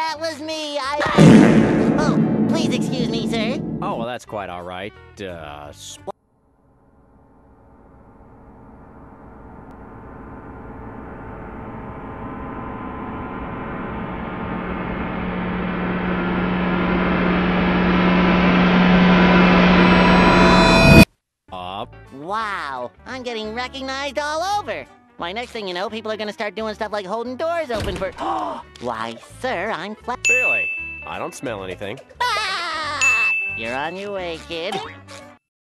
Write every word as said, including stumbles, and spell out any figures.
that was me. I... I... Oh, please excuse me, sir. Oh, well, that's quite all right. Uh, Sp Up. Wow, I'm getting recognized all over. Why, next thing you know, people are gonna start doing stuff like holding doors open for... Why, sir, I'm flat... Really? I don't smell anything. Ah! You're on your way, kid.